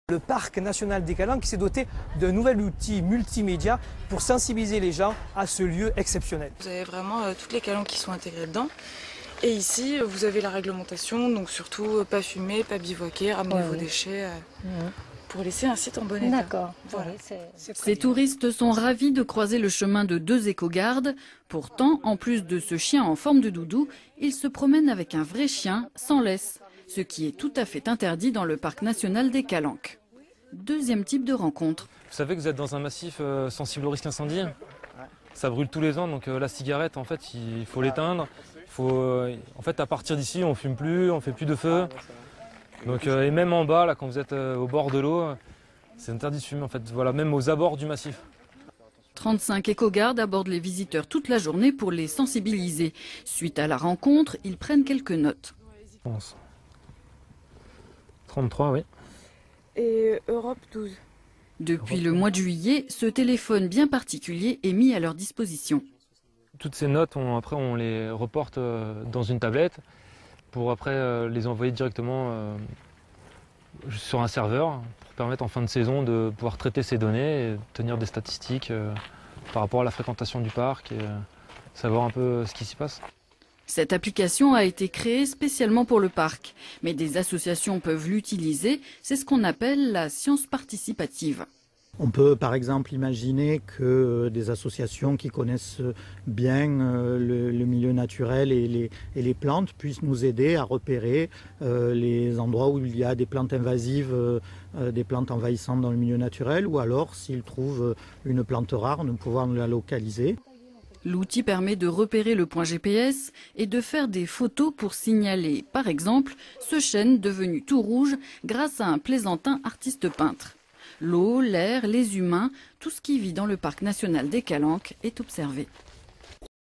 Le parc national des Calanques s'est doté d'un nouvel outil multimédia pour sensibiliser les gens à ce lieu exceptionnel. Vous avez vraiment toutes les calanques qui sont intégrées dedans. Et ici, vous avez la réglementation, donc surtout pas fumer, pas bivouaquer, ramener vos déchets pour laisser un site en bon état. D'accord. Voilà. Ces touristes sont ravis de croiser le chemin de 2 éco-gardes. Pourtant, en plus de ce chien en forme de doudou, ils se promènent avec un vrai chien sans laisse, ce qui est tout à fait interdit dans le parc national des Calanques. Deuxième type de rencontre. Vous savez que vous êtes dans un massif sensible au risque incendie. Ça brûle tous les ans, donc la cigarette, en fait, il faut l'éteindre. En fait, à partir d'ici, on fume plus, on fait plus de feu. Donc, et même en bas, là, quand vous êtes au bord de l'eau, c'est interdit de fumer, en fait. Voilà, même aux abords du massif. 35 éco-gardes abordent les visiteurs toute la journée pour les sensibiliser. Suite à la rencontre, ils prennent quelques notes. 33, oui. Et Europe 12. Depuis le mois de juillet, ce téléphone bien particulier est mis à leur disposition. Toutes ces notes, après, on les reporte dans une tablette pour après les envoyer directement sur un serveur pour permettre en fin de saison de pouvoir traiter ces données et tenir des statistiques par rapport à la fréquentation du parc et savoir un peu ce qui s'y passe. Cette application a été créée spécialement pour le parc, mais des associations peuvent l'utiliser. C'est ce qu'on appelle la science participative. On peut par exemple imaginer que des associations qui connaissent bien le milieu naturel et les plantes puissent nous aider à repérer les endroits où il y a des plantes invasives, des plantes envahissantes dans le milieu naturel, ou alors s'ils trouvent une plante rare, de pouvoir la localiser. L'outil permet de repérer le point GPS et de faire des photos pour signaler, par exemple, ce chêne devenu tout rouge grâce à un plaisantin artiste-peintre. L'eau, l'air, les humains, tout ce qui vit dans le parc national des Calanques est observé.